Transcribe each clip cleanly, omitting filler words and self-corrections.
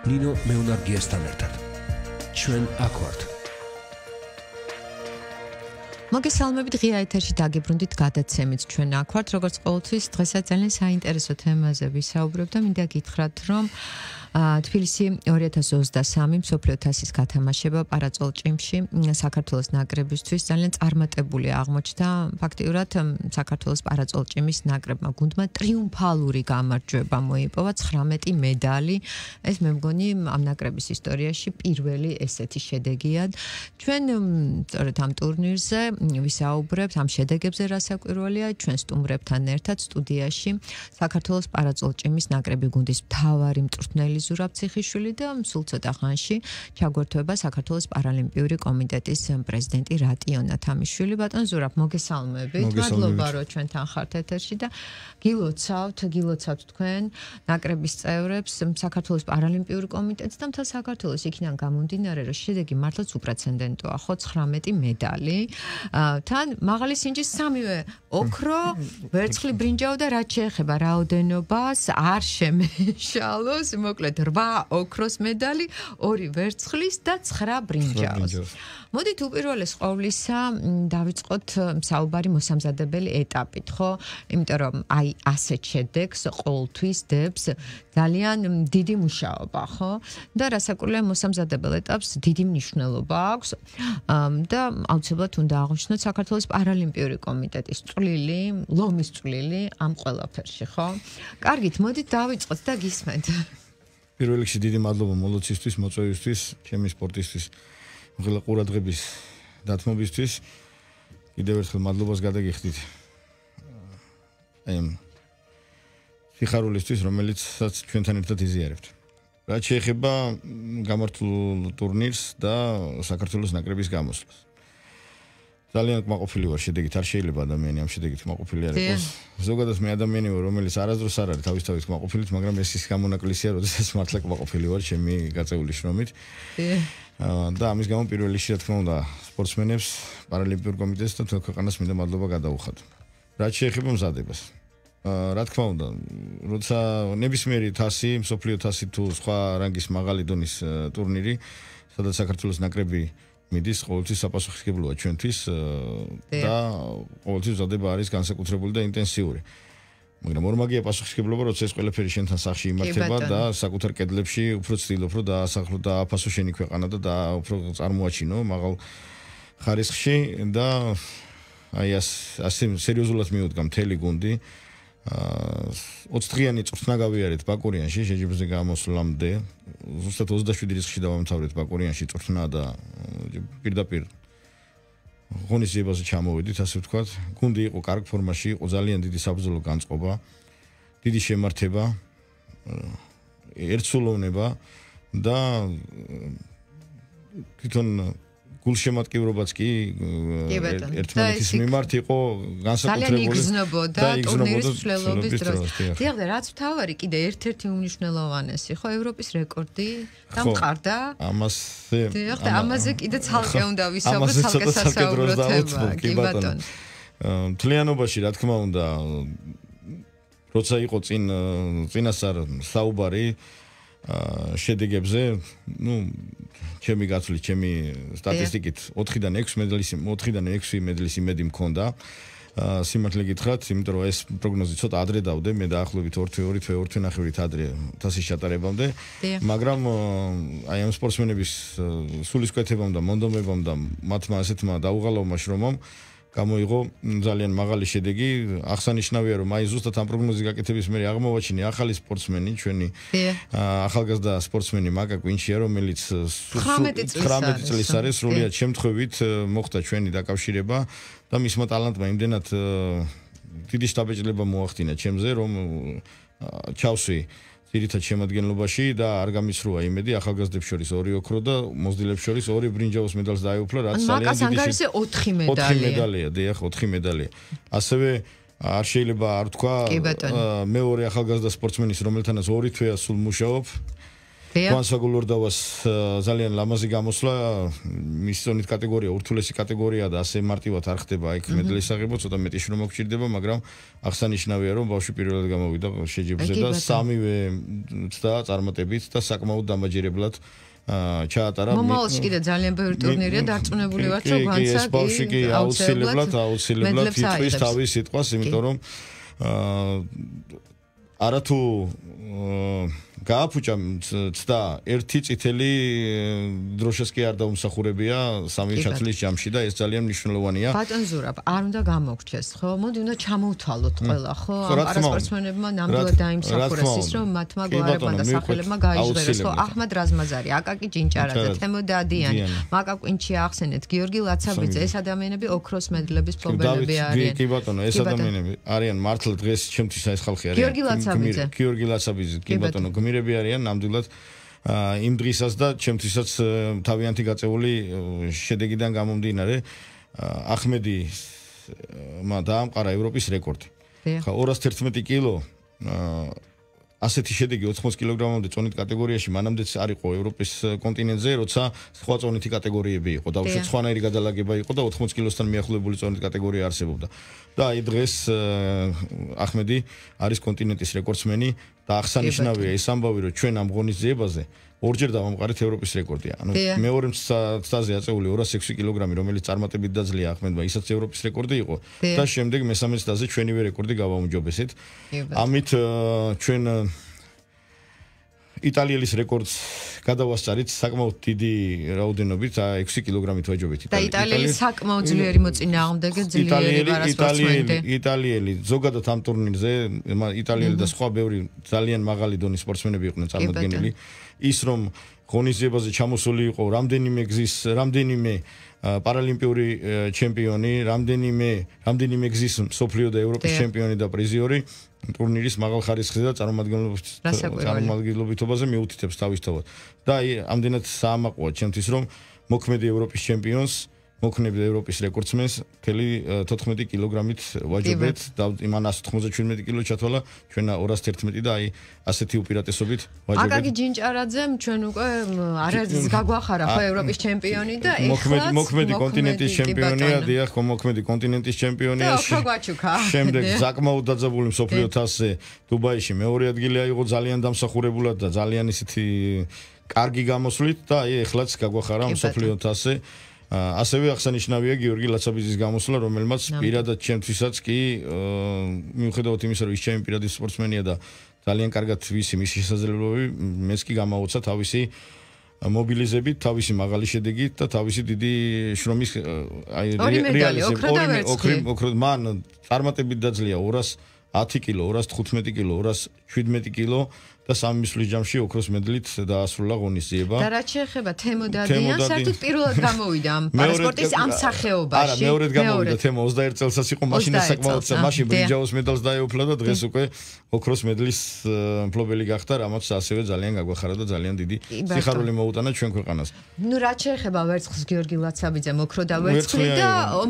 ნინო მეუნარგიასთან ერთად. ჩვენ აქ ვართ. მოგესალმებით ღია ეთერში დაგიბრუნდით გადაცემით ჩვენ აქ ვართ, როგორც ყოველთვის დღესაც ძალიან საინტერესო თემაზე ვისაუბრებ და მინდა გითხრათ, რომ თბილისი 2023 მსოფლიო თასის გათამაშება პარაწოლჭიმში საქართველოს ნაკრებისთვის ძალიან წარმატებული აღმოჩნდა. ფაქტიურად საქართველოს პარაწოლჭიმის ნაკრებმა გუნდმა ტრიუმფალური გამარჯვება მოიპოვა 19 მედალი. ეს მე მგონი ამ ნაკრების ისტორიაში პირველი ესეთი შედეგია. ჩვენ სწორედ ამ ტურნირზე ვისაუბრებთ ამ შედეგებზე, რა საკვირველია, ჩვენ სტუმრებთან ერთად სტუდიაში საქართველოს პარაწოლჭიმის ნაკრები გუნდის მთავარი მწვრთნელი ზურაბ ციხიშვილი და სულ ცოტა ხანში ჩაგვერთვება საქართველოს პარალიმპიური კომიტეტის პრეზიდენტი რატიო ნათამიშვილი. ბატონ ზურაბ, მოგესალმებით. მადლობა, რომ ჩვენთან ხართ ეთერში და გილოცავთ თქვენ ნაკრების წევრებს, საქართველოს პარალიმპიური კომიტეტს და მთელ საქართველოს იქიდან გამომდინარე, რომ შედეგი მართლაც უპრეცედენტოა, ხო 19 მედალი. თან მაღალი სინჯის სამივე ოქრო, ვერცხლი, ბრინჯაო და რაც შეეხება რაოდენობას არ შემეშალოს, მოკლედ 8 ოქროს მედალი, 2 ვერცხლის და 9 ბრინჯაოს. მოდით უპირველეს ყოვლისა დავიწყოთ საუბარი მოსამზადებელი ეტაპით, ხო? იმიტომ რომ აი ასეთ შედეგს ყოველთვის დებს ძალიან დიდი მუშაობა, ხო? და რასაკვირველია მოსამზადებელ ეტაპს დიდი მნიშვნელობა აქვს და აუცილებლად უნდა აღნიშნოთ საქართველოს პარალიმპიური კომიტეტის წვლილი, ლომის წვლილი ამ ყველაფერში, ხო? კარგით, მოდით დავიწყოთ და გისმენთ. პირველ რიგში დიდი მადლობა მოლოცისთვის, მოწვევისთვის, ჩემი სპორტისთვის, ყველა ყურადღების დათმობისთვის. კიდევ ერთხელ მადლობას გადაგიხდით. აი სიხარულისთვის, რომელიცაც ჩვენთან ერთად იზიარებთ. რაც შეეხება გამართულ ტურნირს და საქართველოს ნაკრების გამოსვლას. ძალიან კმაყოფილი ვარ შედეგით, არ შეიძლება ადამიანი ამ შედეგით კმაყოფილი არ იყოს. ზოგადად მე ადამიანი ვარ, რომელიც არასდროს არ არის თავისთავად კმაყოფილით, მაგრამ ეს ის გამონაკლისია, როდესაც მართლა კმაყოფილი ვარ ჩემი გაწეული შრომით. და ამის გამო პირველ რიგში რა თქმა უნდა სპორტსმენებს, პარალიმპიურ კომიტეტს და მთელ ქვეყანას მინდა მადლობა გადაუხადო. რაც შეეხება მზადებას. რა თქმა უნდა, როცა ნებისმიერი თასი, მსოფლიო თასი თუ სხვა რანგის მაღალი დონის ტურნირი, სადაც საქართველოს ნაკრები მიდის, ყოველთვის საპასუხისმგებლოა ჩვენთვის და ყოველთვის მზადება არის განსაკუთრებული და ინტენსიური. მაგრამ ორმაგია პასუხისმგებლობა, როცა ეს ყველაფერი შენთან სახში იმართება და საკუთარ კედლებში უფრო ცდილობ, რომ დაასახლო და აფასო შენი ქვეყანა და უფრო წარმოაჩინო მაღალ ხარისხში და აი ასე სერიოზულად მიუდგა მთელი გუნდი. 20 დღიანი წვრთნა გავიარეთ ბაკურიანში შეჯიბრზე გამოსვლამდე. ზუსტად 27 რიცხვში დავამთავრეთ ბაკურიანში წვრთნა და პირდაპირ ღონისძიებაზე ჩამოვედით, ასე ვთქვათ. გუნდი იყო კარგ ფორმაში, იყო ძალიან დიდი საბრძოლო განწყობა, დიდი შემართება, ერთსულოვნება და თვითონ გულშემატკივრობაც კი ერთმანეთის მიმართ იყო განსაკუთრებული. ძალიან იგრძნობოდა ტურნირის მსვლელობის დროს. დიახ, რაც მთავარი კიდე ერთ-ერთი უმნიშვნელოვანესი, ხო, ევროპის რეკორდი დამყარდა. ამაზე კიდე ცალკე უნდა ვისაუბროთ, ცალკე სასაუბრო თემა. კი ბატონო. მთლიანობაში, რა თქმა უნდა, როცა იყო წინასწარ საუბარი შედეგებზე, ჩემი გაცვლით, ჩემი სტატისტიკით 4-დან 6 მედლის იმედი მქონდა. სიმართლე გითხრათ, იმიტომ რომ ეს პროგნოზი ცოტა ადრე დავდე, მე დაახლოებით 2-2.5 ადრე თასის ჩატარებამდე, მაგრამ აი ამ სპორტსმენების სულისკვეთებამ და მონდომებამ და მათმა ასეთმა დაუღალავმა შრომამ გამოიღო ძალიან მაღალი შედეგი. აღსანიშნავია, რომ აი ზუსტად ამ პროგნოზის გაკეთების მერე აღმოვაჩინე ახალი სპორტსმენი, ჩვენი ახალგაზრდა სპორტსმენი მაკა კვინჩია, რომელიც 19 წლის არის, სრულიად შემთხვევით მოხდა ჩვენი დაკავშირება და მისმა ტალანტმა იმდენად დიდი შთაბეჭდილება მოახდინა ჩემზე, რომ ჩავსვი ძირითად შემადგენლობაში და არ გამიცრუა იმედი ახალგაზრდებს შორის 2 ოქრო და მოზრდილებს შორის 2 ბრინჯაოს medals დაეუფლა, რაც ძალიან დიდი 4 მედალია. დიახ, 4 მედალია. ასევე არ შეიძლება არ თქვა მეორე ახალგაზრდა სპორტსმენის, რომელთანაც 2 თვეა სულ მუშაობ. განსაკუთრებულად ძალიან ლამაზი გამოსვლა მის ზონით კატეგორია ურთულესი კატეგორია და ასე მარტივად არ ხდება იქ მედლის აღება ცოტა მეტი შრომა გვჭირდება მაგრამ აღსანიშნავია რომ ბავშვი პირველად გამოვიდა შეჯიბრზე და სამივე ცდა წარმატებით და საკმაოდ დამაჯერებლად ჩაატარა მომავალში კიდე ძალიან ბევრი ტურნირია დარწმუნებული ვართ რომ განსაკუთრებით ბავშვი კი აუცილებლად იტყვის თავის სიტყვას იმიტომ რომ არათუ გააფუჭა ცდა ერთი წითელი დროშას კი არ დაუმსახურებია სამი ჩათვლის ჯამში და ეს ძალიან მნიშვნელოვანია. ბატონ ზურაბ, არ უნდა გამოგრჩეს, ხო? მოდი უნდა ჩამოვთვალოთ ყველა, ხო? ამ პარასპორტსმენებმა ნამდვილად დაიმსახურეს ის, რომ მათმა გვარებმა და სახელებმა გაიჟღერეს, ხო? აჰმად რაზმაზარი, აკაკი ჭინჭარაძე, თემო დადიანი, მაკა კვინჩი ახსენეთ, გიორგი ლაცაბიძე, ეს ადამიანები ოქროს მედლების მფლობელები არიან. კი ბატონო, ეს ადამიანები არიან მართლა დღეს ჩემთვის ეს ხალხი არიან. გიორგი ლაცაბიძე, კი ბატონო, გმირები არიან ნამდვილად იმ დღისაც და ჩემთვისაც თავიანთი გაწეული შედეგიდან გამომდინარე ახმედი დაამყარა ევროპის რეკორდი. ხა 211 კილო ასეთი შედეგი 80 კილოგრამამდე წონით კატეგორიაში მანამდეც არ იყო ევროპის კონტინენტზე, როცა სხვა წონითი კატეგორიები იყო და უშუალოდ სხვანაირი გადალაგება იყო და 80 კილოსთან მიახლოებული წონით კატეგორია არსებობდა. და აი დღეს ახმედი არის კონტინენტის რეკორდსმენი და აღსანიშნავია ეს ამბავი, რომ ჩვენ ამ ღონისძიებაზე ორჯერ დავამყარეთ ევროპის რეკორდი. ანუ მეორე ცდაზე აწეული 206 კილოგრამი, რომელიც წარმატებით დაძლია ახმედმა, ისაც ევროპის რეკორდი იყო და შემდეგ მესამე ცდაზე ჩვენივე რეკორდი გავაუმჯობესეთ. ამით ჩვენ იტალიელის რეკორდს გადავასწარით საკმაოდ დიდი რაოდენობით 6 კილოგრამით ვაჯობეთ და იტალიელი საკმაოდ ძლიერი მოწინააღმდეგე ძლიერი პარასპორტსმენი. იტალიელი ზოგადად ამ ტურნირზე იტალიელი და სხვა ბევრი ძალიან მაღალი დონის სპორტსმენები იყვნენ წარმოდგენილი. ის რომ ღონისძიებაზე ჩამოსული იყო რამდენიმე პარალიმპიური ჩემპიონი, რამდენიმე გზის მსოფლიო და ევროპის ჩემპიონი და პრიზიორი ტურნირის მაღალ ხარისხზე და წარმომადგენლობითობაზე მიუთითებს თავისთავად. და აი ამდენად საამაყოა ჩემთვის რომ მოქმედი ევროპის ჩემპიონს მოქმედი ევროპის რეკორდსმენს მთელი 14 კილოგრამით ვაჯობეთ და იმან 197 კილო ჩათვალა ჩვენ 211 და აი ასეთი უპირატესობით ვაჯობეთ. აკაკი ჭინჭარაძემ ჩვენ უკვე არაერთს გაგვახარა ხო ევროპის ჩემპიონი და ეხლა მოქმედი კონტინენტის ჩემპიონია, დიახ, მოქმედი კონტინენტის ჩემპიონია. შემდეგ საკმაოდ დაძაბული მსოფლიო თასზე დუბაიში მეორე ადგილი აიღო ძალიან დამსახურებულად და ძალიან ისეთი კარგი გამოსვლით და აი ეხლაც გაგვახარა მსოფლიო თასზე. ასევე აღსანიშნავია გიორგი ლაცაბიძის გამოსვლა, რომელმაც პირადად ჩემთვისაც კი მიუხედავად იმისა, რომ ის ჩემი პირადი სპორტსმენია და ძალიან კარგად მისი შესაძლებლობები, მეც კი გამაოცა თავისი მობილიზებით, თავისი მაღალი შედეგით და თავისი დიდი შრომის რეალიზებით. მან წარმატებით დაძლია 210 კილო, 215 კილო, 217 კილო და სამი მისვლის ჯამში ოქროს მედლით დაასრულა ღონისძიება. და რაც შეეხება თემო დადიანს, საერთოდ პირველად გამოვიდა ამ პარასპორტის ამ სახეობაში. არა, მეორედ გამოვიდა თემო 21 წელსაც იყო, მაშინ საკმაოდ მაშინ ბრინჯაოს მედალს დაეუფლა და დღეს უკვე ოქროს მედლის მფლობელი გახდა, რამაც ასევე ძალიან გაგვახარა და ძალიან დიდი სიხარული მოუტანა ჩვენ ქვეყანას. ნუ რაც შეეხება ვერცხლს გიორგი ლაცაბიძემ ოქრო და ვერცხლი და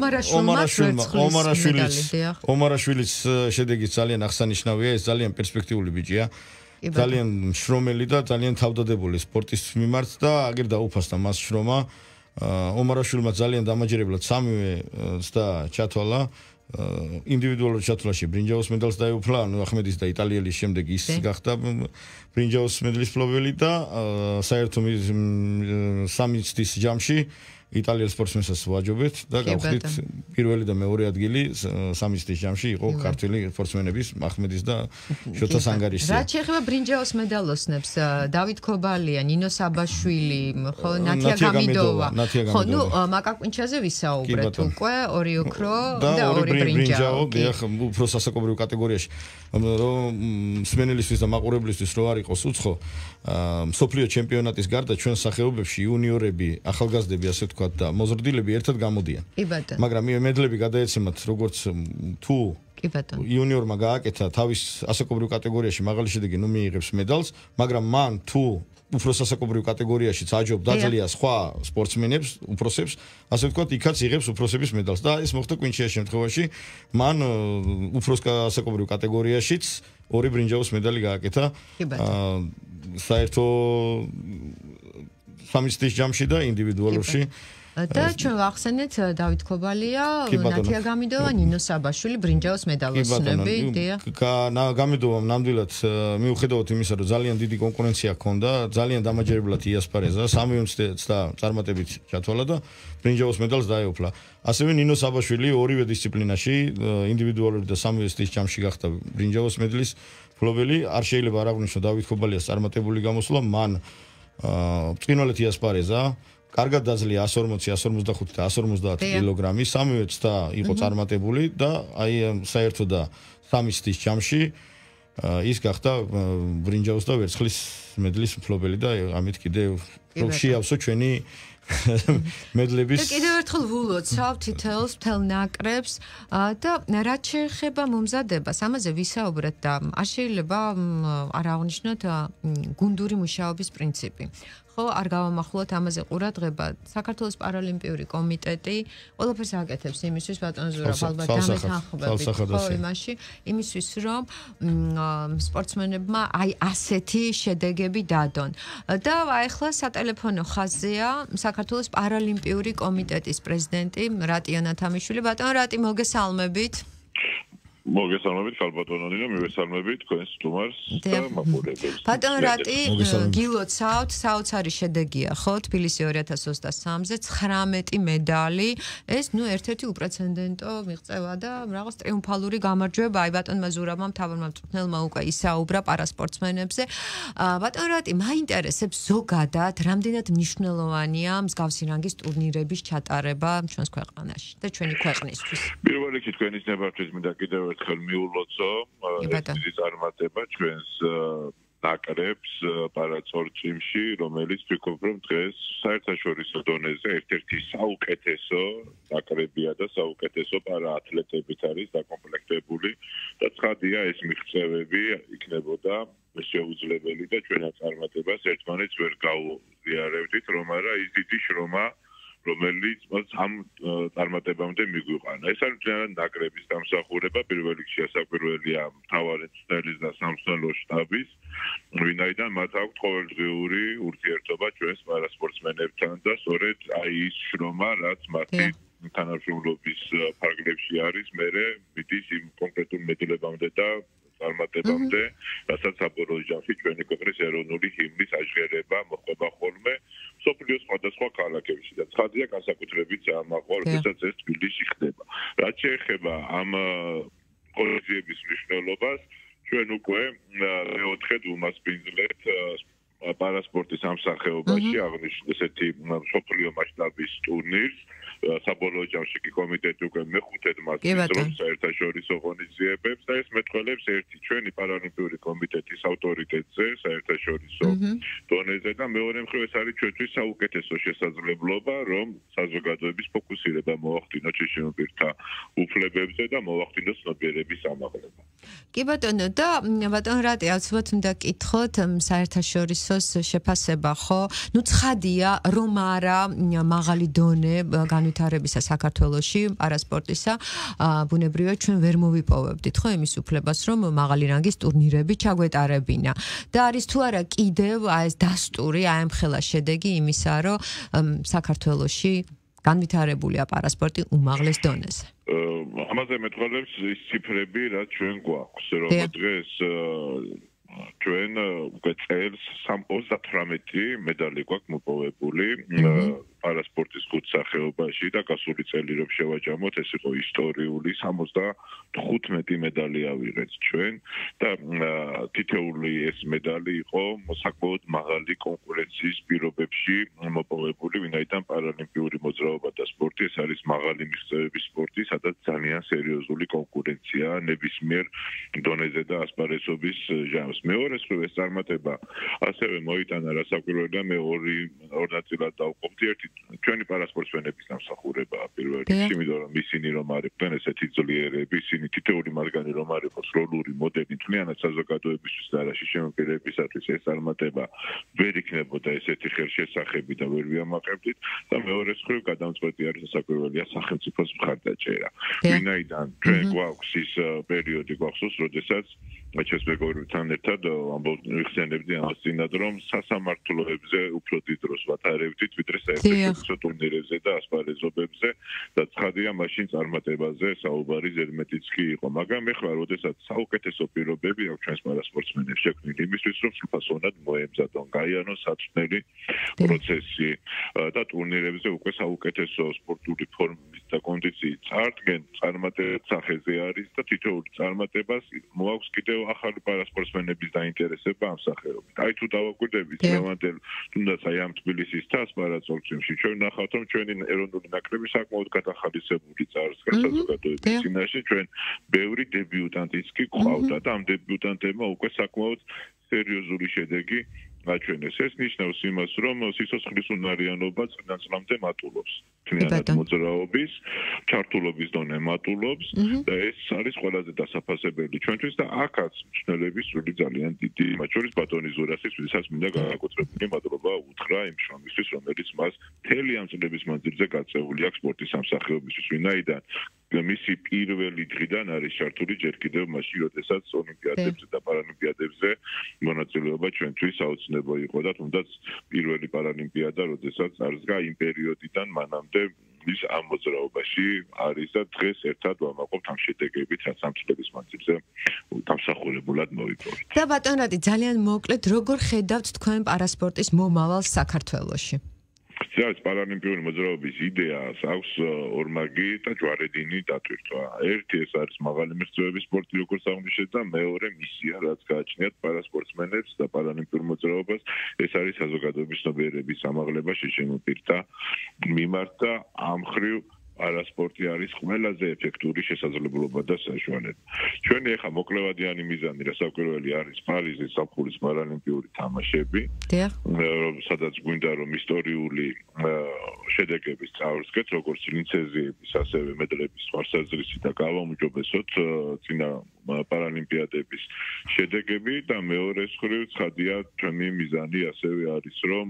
ომარაშვილის შედეგი ძალიან აღსანიშნავია, ეს ძალიან პერსპექტიული ბიჭია. ძალიან შრომელი და ძალიან თავდადებული სპორტის მიმართ და აგერ დაუფასდა მას შრომა. ომარაშვილმა ძალიან დამაჯერებლად სამივე ცდა ჩათვალა. ინდივიდუალურ ჩათვლაში ბრინჯაოს მედალს დაეუფლა, ანუ ახმედის და იტალიელის შემდეგ ის გახდა ბრინჯაოს მედლის მფლობელი და საერთო სამი ცდის ჯამში იტალიელ სპორტსმენსაც ვაჯობეთ და გავხდით პირველი და მეორე ადგილი სამი ცდის ჯამში იყო ქართველი სპორტსმენების ახმედის და შოთა სანგარიშზე. რაც შეეხება ბრინჯაოს მედალოსნებს, დავით ქობალია, ნინო საბაშვილი, ხო, ნათია გამიდოვა. ხო, ნუ მაკა კვინჩაზე ვისაუბრეთ უკვე, ორი ოქრო და ორი ბრინჯაო. დიახ, უფრო სასაკობრივ კატეგორიაში. რომ მსმენელისთვის და მაყურებლისთვის რო არ იყოს უცხო, მსოფლიო ჩემპიონატის გარდა ჩვენ სახეობებში იუნიორები, ახალგაზრდები, ასე ვთქვათ და მოზრდილები ერთად გამოდიან. მაგრამ მედლები გადაეცემათ როგორც თუ კი ბატონო. იუნიორმა გააკეთა თავის ასაკობრივ კატეგორიაში მაღალი შედეგი, ნუ მიიღებს медаლს, მაგრამ მან თუ უფროს ასაკობრივ კატეგორიაშიც აჯობ დაძლია სხვა სპორტსმენებს, უფროსებს, ასე ვთქვათ, იქაც იღებს უფროსების медаლს და ეს მოხდა კვინჩიას შემთხვევაში, მან უფროს ასაკობრივ კატეგორიაშიც ორი ბრინჯაოს медаლი გააკეთა. საერთო სამი ჯამში და ინდივიდუალურში. და ჩვენ ვახსენეთ დავით ქობალია, ნათია გამიდოვა, ნინო საბაშვილი ბრინჯაოს მედალოსნები, დიახ. გამიდოვამ ნამდვილად მიუხედავად იმისა, რომ ძალიან დიდი კონკურენცია ჰქონდა, ძალიან დამაჯერებლად იასპარეზა, სამივე ცდა წარმატებით ჩათვალა და ბრინჯაოს მედალს დაეუფლა. ასევე ნინო საბაშვილი ორივე დისციპლინაში, ინდივიდუალური და სამივე სტილის ჯამში გახდა ბრინჯაოს მედლის მფლობელი. არ შეიძლება არ აღვნიშნო დავით ქობალიას წარმატებული გამოსვლა, მან ბრწყინვალედ იასპარეზა. კარგად დაძლია 140, 145 და 150 კილოგრამი, სამივე ცდა იყო წარმატებული და აი საერთო და სამი ცდის ჯამში ის გახდა ბრინჯაოს და ვერცხლის მედლის მფლობელი და ამით კიდევ შეავსო ჩვენი მედლების და კიდევ ერთხელ ვულოცავ თითოეულს მთელ ნაკრებს და რაც შეეხება მომზადებას, ამაზე ვისაუბრეთ და არ შეიძლება არ აღნიშნოთ გუნდური მუშაობის პრინციპი. ხო, არ გავამახვილოთ ამაზე ყურადღება. საქართველოს პარალიმპიური კომიტეტი ყველაფერს აკეთებს იმისთვის, ბატონო ზურაბ, ალბათ დამეთანხმებით, ხო, იმაში, იმისთვის, რომ სპორტსმენებმა აი ასეთი შედეგები დადონ. და ახლა სატელეფონო ხაზზეა საქართველოს პარალიმპიური კომიტეტის პრეზიდენტი რატი ანათამიშვილი. ბატონო რატი, მოგესალმებით. მოგესალმებით ხალბატონო ნინო, მივესალმებით თქვენს სტუმარს და მაყურებელს. ბატონო რატი გილოცავთ, საოცარი შედეგია, ხო, თბილისი 2023-ზე 19 მედალი. ეს ნუ ერთ-ერთი უპრეცედენტო მიღწევა და რაღაც ტრიუმფალური გამარჯვება. აი ბატონმა ზურაბმა მთავარმა მწვრთნელმა უკვე ისაუბრა პარასპორტსმენებზე. ბატონო რატი მაინტერესებს ზოგადად რამდენად მნიშვნელოვანია მსგავსი რანგის ტურნირების ჩატარება ჩვენს ქვეყანაში და ჩვენი ქვეყნისთვის. პირველ რიგში თქვენის ნებართვით მინდა კიდევ ერთხელ მიულოცო დიდი წარმატება ჩვენს ნაკრებს პარასპორტში, რომელიც ვფიქრობ, რომ დღეს საერთაშორისო დონეზე ერთ-ერთი საუკეთესო ნაკრებია და საუკეთესო პარაათლეტებით არის დაკომპლექტებული და ცხადია ეს მიღწევები იქნებოდა შეუძლებელი და ჩვენს წარმატებას ერთმანეთს ვერ გავუზიარებდით, რომ არა ის დიდი შრომა რომელიც ამ წარმატებამდე მიგვიყანა. ეს არის ძალიან ნაკრების დამსახურება, პირველ რიგში ასაკვირველია მთავარი მწვრთნელის და სამსწავლო შტაბის, ვინაიდან მათ აქვთ ყოველდღიური ურთიერთობა ჩვენს პარასპორტსმენებთან და სწორედ აი ის შრომა, რაც მათი თანამშრომლობის ფარგლებში არის, მერე მიდის იმ კონკრეტულ მედლებამდე და წარმატებამდე, რასაც საბოლოო ჯამში ჩვენი ქვეყნის ეროვნული ჰიმნის აჟღერება მოხდება ხოლმე სოფლიოს სხვადასხვა ქალაქებში და ცხადია განსაკუთრებით ამაყოლ, როდესაც ეს თბილისში ხდება. რაც შეეხება ამ ღონისძიების მნიშვნელობას, ჩვენ უკვე მეოთხედ უმასპინძლეთ პარასპორტის ამ სახეობაში აღნიშნულ ესეთი სოფლიო მასშტაბის ტურნირს. საბოლოო ჯამში კი კომიტეტი უკვე მეხუთედ მასპინძლობს საერთაშორისო ღონისძიებებს და ეს მეტყველებს ერთი ჩვენი პარალიმპიური კომიტეტის ავტორიტეტზე საერთაშორისო დონეზე და მეორე მხრივ ეს არის ჩვენთვის საუკეთესო შესაძლებლობა, რომ საზოგადოების ფოკუსირება მოახდინოს შეშინებირთა უფლებებზე და მოახდინოს ცნობიერების ამაღლება. კი ბატონო და ბატონო რატი აუცილებლად უნდა კითხოთ საერთაშორისოს შეფასება, ხო? ნუ ცხადია, რომ არა მაღალი დონე განვითარებისა საქართველოში პარასპორტისა, ბუნებრივია ჩვენ ვერ მოვიპოვებდით, ხო, იმის უფლებას, რომ მაღალი რანგის ტურნირები ჩაგვეტარებინა. და არის თუ არა კიდევ ეს დასტური, აემხელა შედეგი იმისა, რომ საქართველოში განვითარებულია პარასპორტი უმაღლეს დონეზე. ამაზე მეტყველებს ის ციფრები, რაც ჩვენ გვაქვს, რომ დღეს ჩვენ უკვე წელს 38 медали გვაქვს მოპოვებული პარასპორტის ხუთ სახეობაში და გასული წელი რომ შევაჯამოთ, ეს იყო ისტორიული 75 медали ავიღეთ ჩვენ და თითოეული ეს медали იყო საკმაოდ მაღალი კონკურენციის პირობებში მოპოვებული, ვინაიდან პარალიმპიური მოძრაობა და სპორტი ეს არის მაღალი მიღწევების სპორტი, სადაც ძალიან სერიოზული კონკურენცია ნებისმიერ დონეზე და ასპარეზობის ჟანრს. მეორე მხრივ ეს წარმატება ასევე მოიტანა რასაკვირველია, მე ორ ნაწილად დავყოფდი. ერთი ჩვენი პარასპორტსმენების დამსახურება პირველ რიგში, იმიტომ რომ ისინი რომ არიან ესეთი ძლიერები, ისინი თითოეული მათგანი რომ არ იყოს როლური მოდელი მთლიანად საზოგადოებისთვის და არაში შემოქმედებისათვის ეს წარმატება ვერ იქნებოდა ესეთი ხელშესახები და ვერ ვიამაყებდით და მეორე მხრივ გადამწყვეტი არის საკურველია სახელმწიფოს მხარდაჭერა. ვინაიდან ჩვენ გვაქვს ის პერიოდი გვახსოვს, როდესაც ჩვენს მეგობრებთან ერთად ვიხსენებდი ამას წინათ, რომ სასამართლოებზე უფრო დიდ დროს ვატარებდით, ვიდრე საერთაშორისო ტურნირებზე და ასპარეზობებზე და ცხადია, მაშინ წარმატებაზე საუბარი ზედმეტიც კი იყო. მაგრამ ეხლა, როდესაც საუკეთესო პირობები აქვს ჩვენს პარასპორტსმენებს შექმნილი იმისთვის, რომ სრულფასოვნად მოემზადონ, გაიარონ საწვრთნელი პროცესი და ტურნირებზე უკვე საუკეთესო სპორტული ფორმის და კონდიციის წარდგენ წარმატების სახეზე არის და თითოეული წარმატებას მოაქვს კიდევ ახალი პარასპორტსმენების დაინტერესება ამ სახეობით. აი თუ დავაკვირდებით ლევანდელ თუნდაც აი ამ თბილისის თასს პარასპორტში ჩვენ ნახავთ რომ ჩვენი ეროვნული ნაკრები საკმაოდ გადახალისებული წარსდგა საზოგადოების წინაშე ჩვენ ბევრი დებიუტანტიც კი ყავდა და ამ დებიუტანტებმა უკვე საკმაოდ სერიოზული შედეგი აჩვენეს. ეს ნიშნავს იმას, რომ სიცოცხლის უნარიანობა წლიდან წლამდე მატულობს. თუნდაც მოძრაობის, ჩართულობის დონე მატულობს და ეს არის ყველაზე დასაფასებელი ჩვენთვის და აქაც მწვრთნელების სული ძალიან დიდი, მათ შორის ბატონი ზურასის, ვისაც მინდა განაკუთრებული მადლობა უთხრა იმ შრომისთვის, რომელიც მას მთელი ამ წლების მანძილზე გაწეული აქვს სპორტის სამსახიობისთვის, ვინაიდან მისი პირველი დღიდან არის ჩართული ჯერ კიდევ მაშინ, როდესაც ოლიმპიადებზე და პარალიმპიადებზე მონაწილეობა ჩვენთვის საოცნებო იყო და თუნდაც პირველი პარალიმპიადა, როდესაც წარსდგა იმ პერიოდიდან მანამდე ის ამ მოძრაობაში არის და დღეს ერთად ვამაყობთ ამ შედეგებით, რაც ამ წლების მანძილზე დამსახურებულად მოვიპოვეთ. და ბატონ რატი ძალიან მოკლედ როგორ ხედავთ თქვენ პარასპორტის მომავალს საქართველოში? ეს პარალიმპიური მოძრაობის იდეას აქვს ორმაგი და ჯვარედინი დატვირთვა. ერთი ეს არის მაღალი მიღწევების სპორტი, როგორც აღნიშნეთ და მეორე მისია, რაც გააჩნიათ პარასპორტსმენებს და პარალიმპიურ მოძრაობას, ეს არის საზოგადოების ცნობიერების ამაღლება შეშემოპირთა მიმართ და ამ მხრივ პარასპორტი არის ყველაზე ეფექტური შესაძლებლობა და საშუალება. ჩვენი ახლა მოკლევადიანი მიზანი რასაკვირველი არის პარიზის ზაფხულის პარალიმპიური თამაშები, სადაც გვინდა რომ ისტორიული შედეგების წარსდგეთ, როგორც ლინცეზიების, ასევე მედლების ხარსაზრისი და გავაუმჯობესოთ წინა პარალიმპიადების შედეგები და მეორე მხრივ ცხადია ჩვენი მიზანი ასევე არის რომ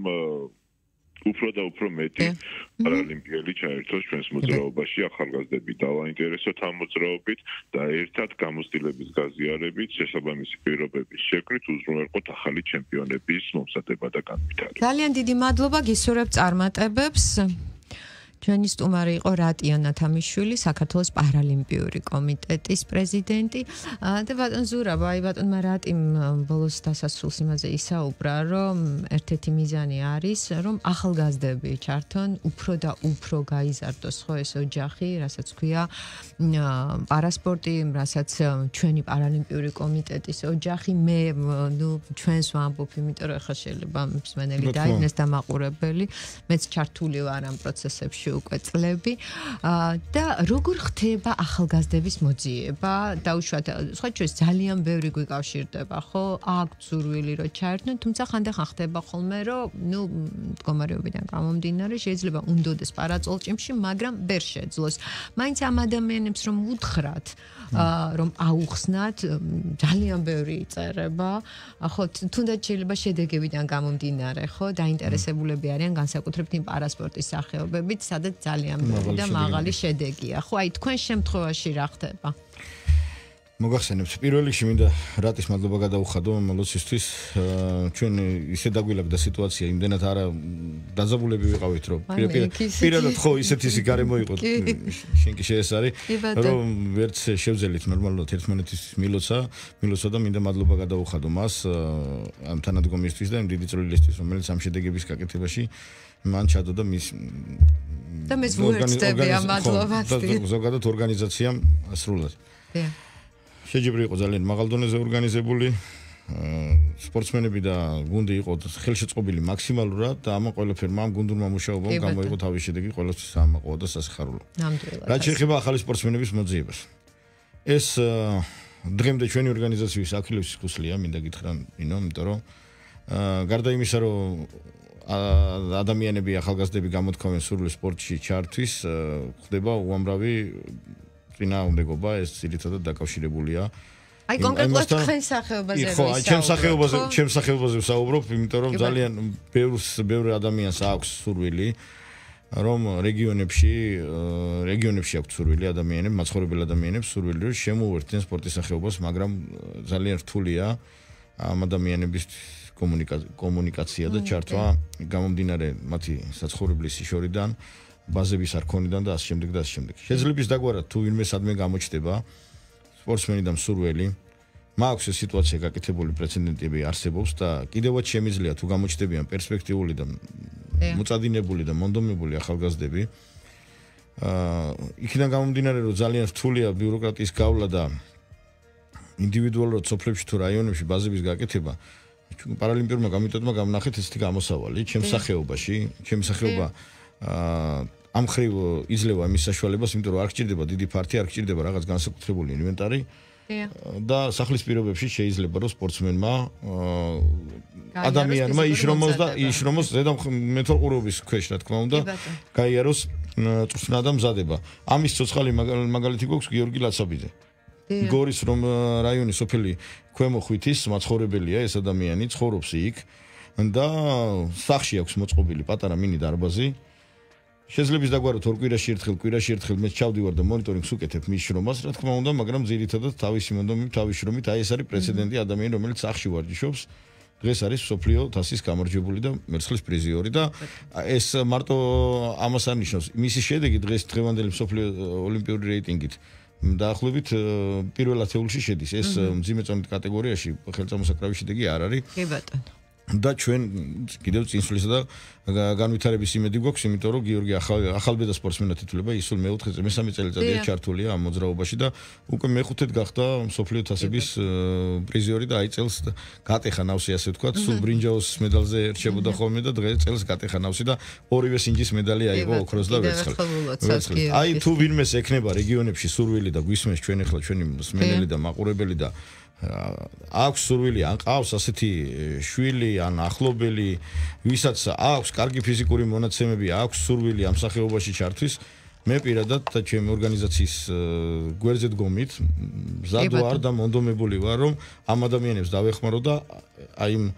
უფრო და უფრო მეტი პარალიმპიელი ჩაერთოს ჩვენს მოძრაობაში, ახალგაზრდები დავაინტერესოთ ამ მოძრაობით და ერთად გამოცდილების გაზიარებით, შესაბამისი პირობების შექმნით უზრუნველყოთ ახალი ჩემპიონების მომზადება და განვითარება. ძალიან დიდი მადლობა, გისურვებთ წარმატებებს. ჩვენი სტუმარი იყო რატიან ნათამიშვილი, საქართველოს პარალიმპიური კომიტეტის პრეზიდენტი და ბატონ ზურაბა, აი ბატონმა რატიმ ბოლოს დასასრულს იმაზე ისაუბრა, რომ ერთ-ერთი მიზანი არის, რომ ახალგაზრდები ჩართონ, უფრო და უფრო გაიზარდოს ხო ეს ოჯახი, რასაც ქვია პარასპორტი, რასაც ჩვენი პარალიმპიური კომიტეტის ოჯახი, მე ჩვენს ვამბობ, იმიტომ რომ ახლა შეიძლება მსმენელი დაიგნეს და მაყურებელი, მეც ჩართული ვარ ამ პროცესებში უკვე წლები და როგორ ხდება ახალგაზრდების მოძიება დაუშვათ სხვა ჩვენს ძალიან ბევრი გვიკავშირდება ხო აქვს ზურვილი რომ ჩაერთონ თუმცა ხანდახან ხდება ხოლმე რომ ნუ მდგომარეობიდან გამომდინარე შეიძლება უნდოდეს პარაწოლჭიმში მაგრამ ვერ შეძლოს მაინც ამ ადამიანებს რომ უთხრათ რომ აუხსნათ ძალიან ბევრი იწერება ხო თუნდაც შეიძლება შედეგებიდან გამომდინარე ხო დაინტერესებულები არიან განსაკუთრებით იმ პარასპორტის სახეობებით სადაც ძალიან ბევრი და მაღალი შედეგია ხო აი თქვენ შემთხვევაში რა ხდება მოგახსენებთ პირველ რიგში მინდა რატის მადლობა გადაუხადო ლოცისთვის ჩვენ ისე დაგვილაგდა სიტუაცია იმდენად არა დაძაბულები ვიყავით რომ პირადად ხო ისეთი სიგარემო იყო შენ კი შეესარი რომ ვერც შევძელით ნორმალურად ერთმანეთის მილოცა და მინდა მადლობა გადაუხადო მას ამ თანადგომისთვის და იმ დიდი წვლილისთვის რომელიც ამ შედეგების გაკეთებაში მან ჩადო და მის და მე ვუერთდები ამ მადლობას ზოგადად ორგანიზაციამ სრულად შეჯიბრი იყო ძალიან მაღალ დონეზე ორგანიზებული სპორტსმენები და გუნდი იყო ხელშეწყობილი მაქსიმალურად და ამ ყველაფერმა ამ გუნდურმა მუშაობამ გამოიღო თავის შედეგი ყველასთვის ამაყო და სასიხარულო. რაც შეეხება ახალი სპორტსმენების მოძიებას. ეს დღემდე ჩვენი ორგანიზაციის აქილევსის ქუსლია, მინდა გითხრა, იმიტომ რომ გარდა იმისა, რომ ადამიანები ახალგაზრდები გამოთქვამენ სურვილს სპორტში ჩართვის, ხდება უამრავი წინააღმდეგობა, ეს ძირითადად დაკავშირებულია. აი კონკრეტულად თქვენ სახეობაზე ხო, აი ჩემ სახეობაზე ვსაუბრობ, იმიტომ რომ ძალიან ბევრი ადამიანს აქვს სურვილი, რომ რეგიონებში აქვს სურვილი ადამიანებს, მაცხოვრებელ ადამიანებს სურვილი რომ შემოუერთდნენ სპორტის სახეობას, მაგრამ ძალიან რთულია ამ ადამიანების კომუნიკაცია და ჩართვა გამომდინარე მათი საცხოვრებლის შორიდან, ბაზების არქონიდან და ასე შემდეგ და ასე შემდეგ. შეიძლება ის დაგვარად თუ ვინმე სადმე გამოჩნდება სპორტსმენი და მსურველი, მაქვს ეს სიტუაცია გაკეთებული პრეცედენტები არსებობს და კიდევაც შემიძლია თუ გამოჩნდებიან პერსპექტიული და მოწადინებული და მონდომებული ახალგაზრდები. იქიდან გამომდინარე რომ ძალიან რთულია ბიუროკრატიის გავლა და ინდივიდუალურად სოფლებში თუ რაიონებში ბაზების გაკეთება. პარალიმპიურმა კომიტეტმა გამნახეთ ესეთი გამოსავალი ჩემს სახეობაში, ჩემი სახეობა ამ ხრივ იძლევა მის საშუალებას, იმიტომ რომ არ გჭირდება დიდი ფართი, არ გჭირდება რაღაც განსაკუთრებული ინვენტარი. და სახლის პირობებში შეიძლება რომ სპორტსმენმა ადამიანმა იშრომოს ზედა მეთვალყურეობის ქვეშ, რა თქმა უნდა, გაიაროს წვრთნა და მზადება. ამის ცოცხალი მაგალითი გვაქვს გიორგი ლაცაბიძე. გორის რომ რაიონის სოფელი ქვემო ხვითის მაცხოვრებელია ეს ადამიანი, ცხოვრობს იქ და სახლში აქვს მოწყობილი პატარა მინი დარბაზი. შეიძლება დაგვაროთ ორ კვირაში ერთხელ მე ჩავდივარ და მონიტორინგს ვუკეთებ მის შრომას, რა თქმა უნდა, მაგრამ ძირითადად თავისი მონდომით, თავის შრომით, აი ეს არის პრეცედენტი ადამიანი, რომელიც სახლში ვარჯიშობს. დღეს არის სოფლიო თასის გამარჯვებული და მერცხლის პრიზიორი და ეს მარტო ამას არ ნიშნავს. მისი შედეგი დღევანდელი სოფლიო ოლიმპიური რეიტინგით დაახლოებით პირველ 10-ში შედის. ეს მძიმე წონით კატეგორიაში ხელწამოსაკრავი შედეგი არ არის. კი ბატონო. და ჩვენ კიდევ წინსვლისა და განვითარების იმედი გვაქვს, იმიტომ რომ გიორგი ახალბედა სპორტსმენად ითვლება, ის სულ მე-4 მესამე წელიწადია ჩართულია ამ მოძრაობაში და უკვე მე-5-ად გახდა მსოფლიო თასების პრიზიორი და აი წელს გატეხა ნავსი, ასე ვთქვათ, სულ ბრინჯაოს მედალზე რჩებოდა ხოლმე და დღეს წელს გატეხა ნავსი და ორივე სინჯის მედალი აიღო ოქროს და ვერცხლის. აი თუ ვინმეს ექნება რეგიონებში სურვილი და გვისმენს ჩვენ ახლა ჩვენი მსმენელი და მაყურებელი და აქვს სურვილი ან ყავს ასეთი შვილი ან ახლობელი, ვისაც აქვს კარგი ფიზიკური მონაცემები, აქვს სურვილი ამ სახეობაში ჩართვის, მე პირადად და ჩემი ორგანიზაციის გვერდზე დგომით მზად ვარ და მონდომებული ვარ, რომ ამ ადამიანებს დავეხმარო და აი იმ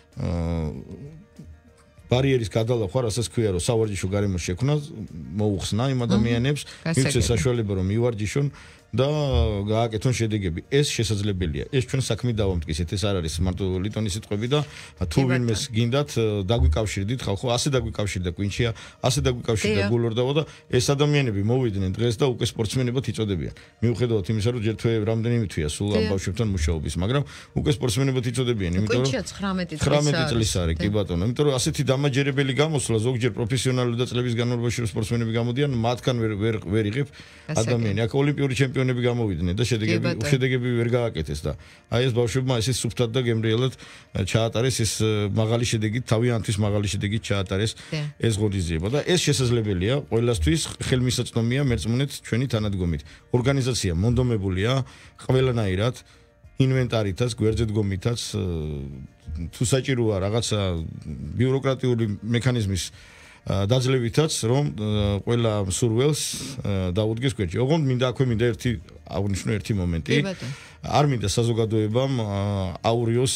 ბარიერის გადალახვა, რასაც ქვია, რომ სავარჯიშო გარემო შექმნა, მოუხსნა იმ ადამიანებს, მივცეს საშუალება რომ მივარჯიშონ და გააკეთონ შედეგები. ეს შესაძლებელია. ეს ჩვენ საქმით დავამტკიცეთ. ეს არ არის მარტო ლიტონის სიტყვები და თუ ვინმეს გინდათ დაგვიკავშირდით, ხალხო, ასე დაგვიკავშირდა კვინჩია, ასე დაგვიკავშირდა გულორდავა და ეს ადამიანები მოვიდნენ დღეს და უკვე სპორტსმენებად იწოდებიან. მიუხედავად იმისა, რომ ჯერ რამდენიმე თვეა სულ ამ ბავშვებთან მუშაობის, მაგრამ უკვე სპორტსმენებად იწოდებიან, იმიტომ რომ 19 წლის არის, კი ბატონო, იმიტომ რომ ასეთი დამაჯერებელი გამოსვლა ზოგჯერ პროფესიონალური და წლების განმავლობაში სპორტსმენები გამოდიან, მათგან ვერ იღებ ადამიანი. აქ ოლიმპიური ჩემპიონები გამოვიდნენ და შედეგები ვერ გააკეთეს და აი ეს ბავშვებმა ესე სუფთად და გემრიელად ჩაატარეს ეს მაღალი შედეგი, თავიანთვის მაღალი შედეგი ჩაატარეს ეს ღონისძიება და ეს შესაძლებელია ყველასთვის, ხელმისაწვდომია მერწმუნეთ ჩვენი თანადგომით. ორგანიზაცია მონდომებულია ყველანაირად ინვენტარითაც, გვერდზე დგომითაც, თუ საჭიროა რაღაცა ბიუროკრატიული მექანიზმის დაძლებითაც, რომ ყველა სურველს დაუდგეს გვერდში. ოღონდ მინდა აღნიშნო ერთი მომენტი. არ მინდა საზოგადოებამ აურიოს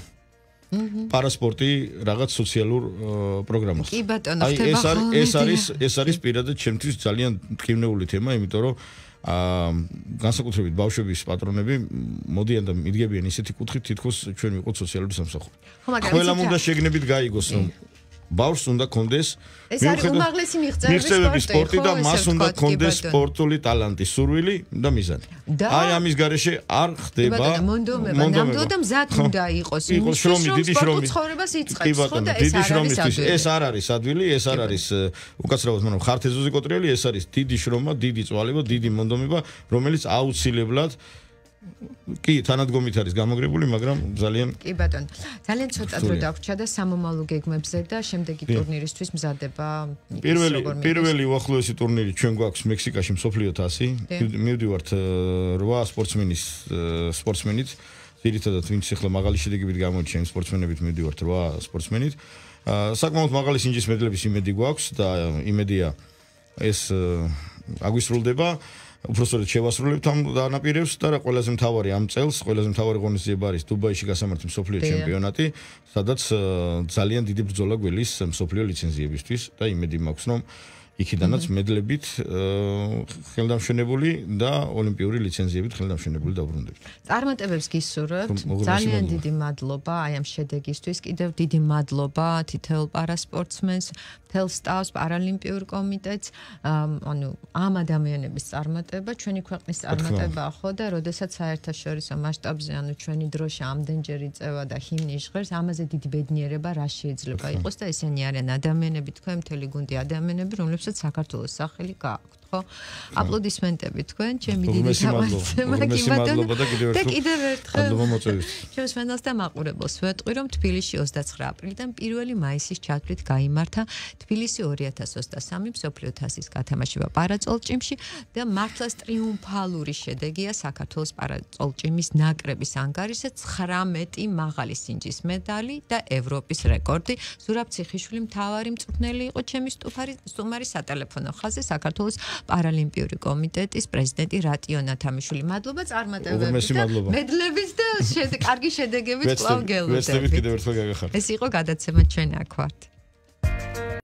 პარასპორტი რაღაც სოციალურ პროგრამას. კი ბატონო, ხდება ეს არის პირადად ჩემთვის ძალიან მტკივნეული თემა, იმიტომ რომ განსაკუთრებით ბავშვების პატრონები მოდიან და მიდგებიან ისეთი კუთხით, თითქოს ჩვენ ვიყოთ სოციალური სამსახური. ყველამ უნდა შეგნებით გაიგოს, რომ ბავშვს უნდა კონდეს ეს არის უმაღლესი მიღწევების სპორტი და მას უნდა კონდეს სპორტული ტალანტი, სურვილი და მიზანი. აი ამის გარეშე არ ხდება მონდომება და მზად უნდა იყოს დიდი შრომი ცხოვრებას იწყებს, ხო და ეს არ არის ადვილი, ეს არ არის უკაცრავად, მაგრამ ხართ ეზოზე კოტრიელი, ეს არის დიდი შრომა, დიდი წვალება, დიდი მონდომება, რომელიც აუცილებლად კი თანადგომით არის გამოგრებული, მაგრამ ძალიან კი ბატონო, ძალიან ცოტა დრო დაგვრჩა და სამომავლო გეგმებზე და შემდეგი ტურნირისთვის მზადება. პირველი უახლოესი ტურნირი ჩვენ გვაქვს მექსიკაში მსოფლიო თასი. მივდივართ 8 სპორტსმენით. ძირითადად ვინც ახლა მაღალი შედეგებით გამოიჩენს სპორტსმენებით მივდივართ 8 სპორტსმენით. საკმაოდ მაღალი სინჯის მედლების იმედი გვაქვს და იმედია ეს აგვისრულდება. უბრალოდ შევასრულებთ ამ დანაპირებს და ყველაზე მთავარი ამ წელს, ყველაზე მთავარი ღონისძიება არის დუბაიში გასამართი მსოფლიო ჩემპიონატი, სადაც ძალიან დიდი ბრძოლა გველის მსოფლიო ლიცენზიებისთვის და იმედი მაქვს, რომ იქიდანაც მედლებით ხელდამშვენებული და ოლიმპიური ლიცენზიებით ხელდამშვენებული დაუბრუნდებით. წარმატებებს გისურვებთ. ძალიან დიდი მადლობა აი ამ შედეგისთვის. კიდევ დიდი მადლობა თითოეულ პარასპორტსმენს, მთელ სტავს, პარალიმპიურ კომიტეტს, ანუ ამ ადამიანების წარმატება, ჩვენი ქვეყნის წარმატება ხო და როდესაც საერთაშორისო მასშტაბზე, ანუ ჩვენი დროშა ამდენჯერ იწევა და ჰიმნი ჟღერს, ამაზე დიდი ბედნიერება რა შეიძლება იყოს და ესენი არიან ადამიანები, თქვენ მთელი გუნდი ადამიანები, რომლებსაც საქართველოს სახელი გააქვთ. აპლოდისმენტები თქვენ, ჩემი დიდი გამარჯვება და კიდევ ერთხელ მადლობა მოწვევით. ჩემს ფენას და მაყურებელს ვეტყვი, რომ თბილისში 29 აპრილიდან 1 მაისის ჩათვლით გაიმართა თბილისი 2023 მსოფლიო თასის გათამაშება პარაწოლჭიმში და მართლაც ტრიუმფალური შედეგია საქართველოს პარაწოლჭიმის ნაკრების ანგარიშზე 19 მაღალი სინჯის მედალი და ევროპის რეკორდი. ზურაბ ციხიშვილი მთავარი მწვრთნელი იყო ჩემი სტუმარი სატელეფონო ხაზზე საქართველოს პარალიმპიური კომიტეტის პრეზიდენტი რატიო ნათამიშვილი. მადლობა წარმატებებით და მედლებით და კარგი შედეგებით კვლავ გელოდებით. ვესწრებით კიდევ ერთხელ გაგახართ. ეს იყო გადაცემა ჩვენ აქ ვართ.